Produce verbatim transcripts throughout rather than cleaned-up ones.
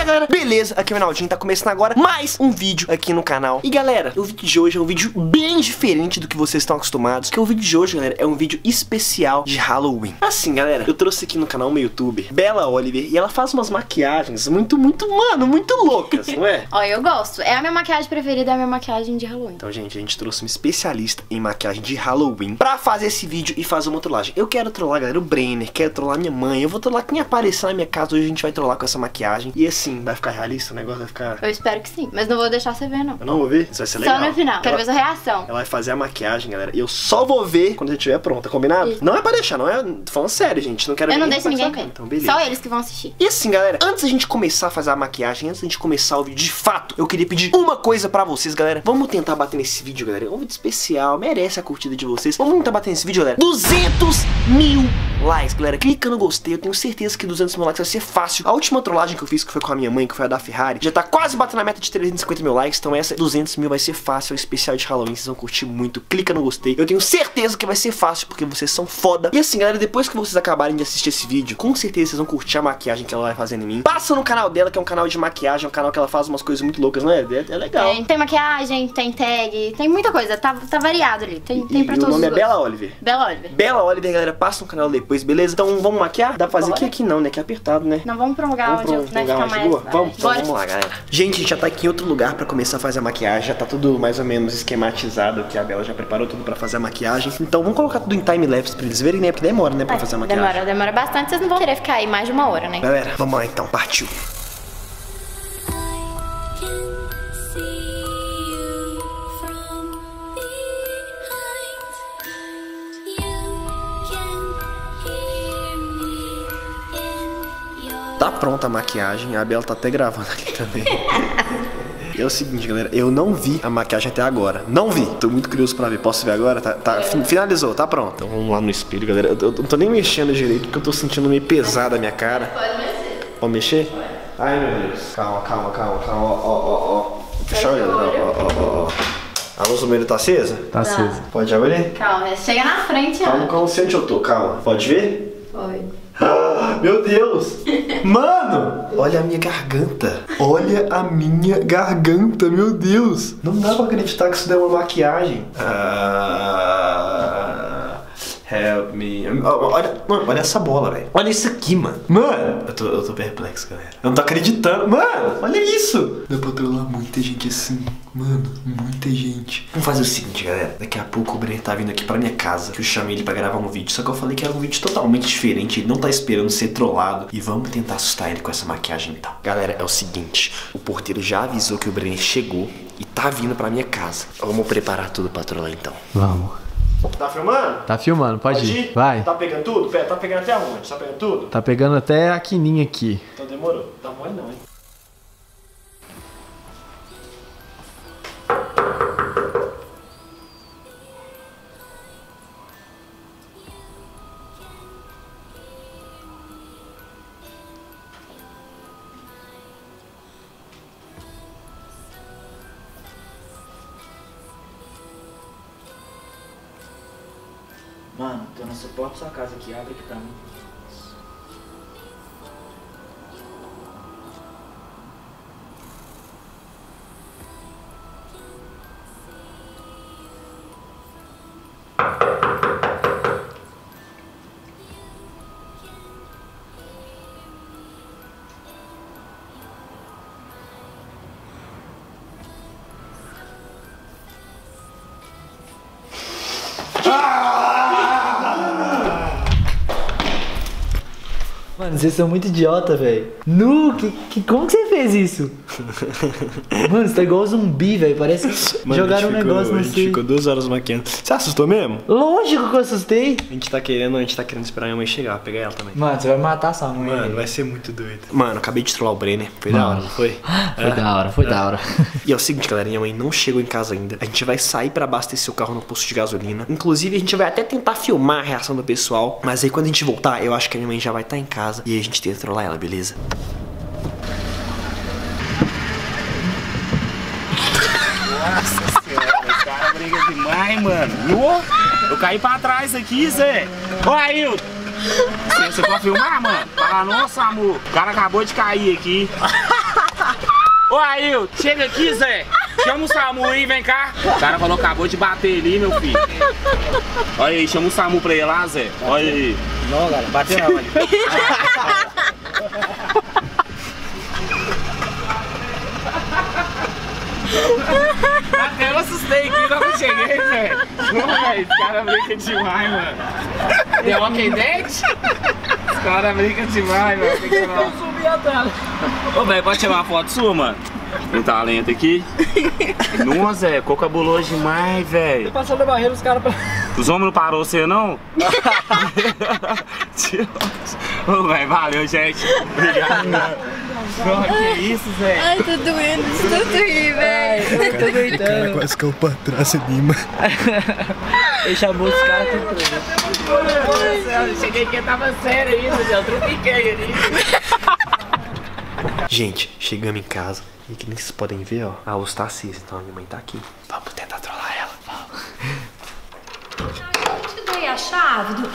galera? Beleza, aqui é o Reinaldinho, tá começando agora mais um vídeo aqui no canal. E galera, o vídeo de hoje é um vídeo bem diferente do que vocês estão acostumados, que o vídeo de hoje, galera, é um vídeo especial de Halloween. Assim, galera, eu trouxe aqui no canal meu YouTube Bella Oliver e ela faz umas maquiagens muito, muito, mano, muito loucas, não é? Ó, eu gosto. É a minha maquiagem preferida, é a minha maquiagem de Halloween. Então, gente, a gente trouxe um especialista em maquiagem de Halloween pra fazer esse vídeo e fazer uma trollagem. Eu quero trollar, galera, o Brenner, quero trollar minha mãe, eu vou trollar quem aparecer na minha casa. Hoje a gente vai trollar com essa maquiagem. E assim, vai ficar realista o negócio, vai ficar... Eu espero que sim, mas não vou deixar você ver, não. Eu não vou ver? Isso vai ser legal. Só no final, quero ela... ver sua reação. Ela vai fazer a maquiagem, galera, e eu só vou ver quando ela estiver pronta, combinado? Isso. Não é pra deixar, não é... Tô falando sério, gente, não quero Eu ver não deixo ninguém ver. Então, beleza. Só eles que vão assistir. E assim, galera, antes da gente começar a fazer a maquiagem, antes da gente começar o vídeo de fato, eu queria pedir uma coisa pra vocês, galera. Vamos tentar bater nesse vídeo, galera. É um vídeo especial, merece a curtida de vocês. Vamos tentar bater nesse vídeo, galera. duzentos mil likes, galera. Clica no gostei, eu tenho certeza que duzentos mil likes vai ser fácil. A última trollagem que eu fiz, que foi com a minha mãe, que foi a da Ferrari, já tá quase batendo a meta de trezentos e cinquenta mil likes. Então essa duzentos mil vai ser fácil, é um especial de Halloween, vocês vão curtir muito. Clica no gostei, eu tenho certeza que vai ser fácil, porque vocês são foda. E assim, galera, depois que vocês acabarem de assistir esse vídeo, com certeza vocês vão curtir a maquiagem que ela vai fazendo em mim. Passa no canal dela, que é um canal de maquiagem, é um canal que ela faz umas coisas muito loucas, não é? É, é legal. Tem, tem maquiagem, tem tag, tem muita coisa, tá, tá variado ali. Tem, tem e, pra e todos o nome os é Bella Oliver. Bella Oliver. Bella Oliver, galera, passa no canal depois, beleza? Então vamos maquiar? Dá pra fazer Bora. aqui aqui não, né? Que é apertado, né? Não, vamos pra um lugar Vamos onde pra um vai lugar ficar mais de mais... boa? Vamos, então Bora. vamos lá, galera. Gente, a gente já tá aqui em outro lugar pra começar a fazer a maquiagem. Já tá tudo mais ou menos esquematizado, que a Bella já preparou tudo pra fazer a maquiagem. Então vamos colocar tudo em time-lapse pra eles verem, né? Porque demora, né? Pra fazer a maquiagem. Demora, demora bastante, vocês não vão querer ficar aí mais de uma hora, né? Galera, vamos lá então, partiu. Tá pronta a maquiagem, a Bella tá até gravando aqui também. É o seguinte, galera, eu não vi a maquiagem até agora. Não vi, tô muito curioso pra ver. Posso ver agora? Tá, tá, finalizou, tá pronto. Então vamos lá no espelho, galera. Eu, eu não tô nem mexendo direito porque eu tô sentindo meio pesada a minha cara. Pode mexer. Pode mexer? Ai, meu Deus. Calma, calma, calma, calma. Ó, ó, ó, ó. Fechar o olho. Ó, ó, ó, ó. A luz do meio tá acesa? Tá acesa. Pode abrir? Calma, chega na frente, ó. Calma, calma, sei onde eu tô, calma. Pode ver? Oi. Ah, meu Deus! Mano! Olha a minha garganta. Olha a minha garganta, meu Deus! Não dá pra acreditar que isso deu uma maquiagem. Ah, help me. Olha, mano, olha essa bola, velho. Olha isso aqui, mano. Mano! Eu tô, eu tô perplexo, galera. Eu não tô acreditando. Mano, olha isso! Dá pra trollar muita gente assim. Mano, muita gente. Vamos fazer o seguinte, galera. Daqui a pouco o Brenner tá vindo aqui pra minha casa, que eu chamei ele pra gravar um vídeo. Só que eu falei que era um vídeo totalmente diferente. Ele não tá esperando ser trollado. E vamos tentar assustar ele com essa maquiagem então. Galera, é o seguinte. O porteiro já avisou que o Brenner chegou e tá vindo pra minha casa. Vamos preparar tudo pra trollar então. Vamos. Tá filmando? Tá filmando, pode, Pode ir. ir? Vai. Tá pegando tudo? Pera, tá pegando até onde? Tá pegando tudo? Tá pegando até a quininha aqui. Então demorou. Tá mole não, hein? Mano, tô na porta da sua casa aqui, abre aqui pra mim. Mano, vocês são muito idiota, velho. Nu, que, que, como que você fez isso? Mano, você tá igual zumbi, velho. Parece que Mano, jogaram um ficou, negócio, a não gente sei. ficou duas horas maquiando. Você assustou mesmo? Lógico que eu assustei. A gente tá querendo, a gente tá querendo esperar a minha mãe chegar, pegar ela também. Mano, você vai matar sua mãe. Mano, vai ser muito doido. Mano, acabei de trollar o Brenner. Foi da hora, não foi? Foi É. da hora, foi É. da hora. E é o seguinte, galera, minha mãe não chegou em casa ainda. A gente vai sair pra abastecer o carro no posto de gasolina. Inclusive, a gente vai até tentar filmar a reação do pessoal. Mas aí quando a gente voltar, eu acho que a minha mãe já vai estar em casa. E aí a gente tenta trollar ela, beleza? Nossa senhora, os caras brigam demais, mano. No, eu caí pra trás aqui, Zé. Ô, Ailton. Você, você pode filmar, mano? Fala, nossa, amor. O cara acabou de cair aqui. Ô, Ail, chega aqui, Zé. Chama o SAMU aí, vem cá. O cara falou que acabou de bater ali, meu filho. Olha aí, chama o SAMU pra ele lá, Zé. Olha aí. Não, cara, bateu não, mano. Até eu assustei aqui quando eu cheguei, velho. Esse cara brinca demais, mano. The Walking Dead? Esse cara brinca demais, mano. Tem que chamar... Eu subi a tela. Ô, velho, pode tirar uma foto sua, mano? Um talento aqui. Nossa, Zé, ficou cabuloso demais, velho. Passou da barreira os caras pra... Os homens não parou você, não? Ô, velho, valeu, gente. Obrigado. Porra, que isso, Zé? Ai, tô doendo de tanto rir, velho. Eu tô doidando. Quase caiu pra trás ali, mano. Ele chamou os caras tudo. Eu cheguei aqui, tava sério ainda, Zé. Eu tropiquei ali. Gente, chegamos em casa. E que nem vocês podem ver, ó. A luz tá acesa, então a minha mãe tá aqui. Vamos tentar trollar ela. Vamos. Te dei a chave do...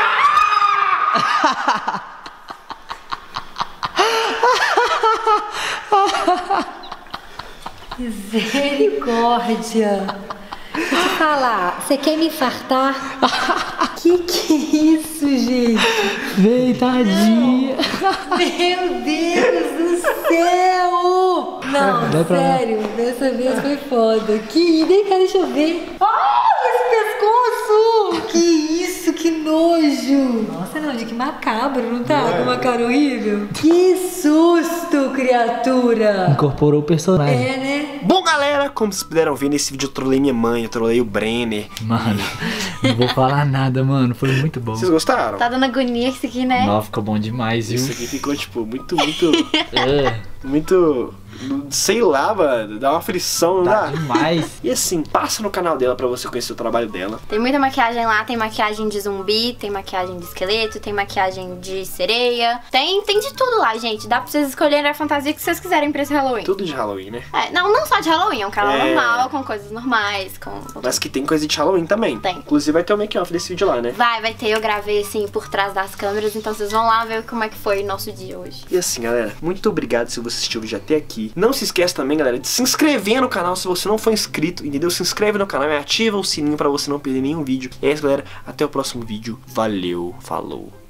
Misericórdia. Deixa eu te falar, você quer me infartar? Que que é isso, gente? Vem, tadinha. Meu Deus do céu! Não, Dá pra lá. sério, dessa vez foi foda. Que vem cá, deixa eu ver. Ai, esse pescoço! Que isso, que nojo! Nossa, não, de que macabro, não tá? Com uma cara horrível. Que susto, criatura! Incorporou o personagem. É, né? Bom, galera, como vocês puderam ver nesse vídeo, eu trolei minha mãe, eu trolei o Brenner. Mano, não vou falar nada, mano. Foi muito bom. Vocês gostaram? Tá dando agonia isso aqui, né? Nossa, ficou bom demais, viu? Isso aqui ficou, tipo, muito, muito, É, muito... Sei lá, mano, dá uma frição, não tá dá? demais. E assim, passa no canal dela pra você conhecer o trabalho dela. Tem muita maquiagem lá, tem maquiagem de zumbi, tem maquiagem de esqueleto, tem maquiagem de sereia. Tem, tem de tudo lá, gente. Dá pra vocês escolherem a fantasia que vocês quiserem pra esse Halloween. Tudo de Halloween, né? É, não, não só de Halloween, é um canal É. normal, com coisas normais, com... Mas que tem coisa de Halloween também. Tem. Inclusive vai ter o make-off desse vídeo lá, né? Vai, vai ter, eu gravei assim por trás das câmeras, então vocês vão lá ver como é que foi o nosso dia hoje. E assim, galera, muito obrigado se você assistiu o vídeo até aqui. Não se esqueça também, galera, de se inscrever no canal se você não for inscrito, entendeu? Se inscreve no canal e ativa o sininho pra você não perder nenhum vídeo. E é isso, galera. Até o próximo vídeo. Valeu, falou.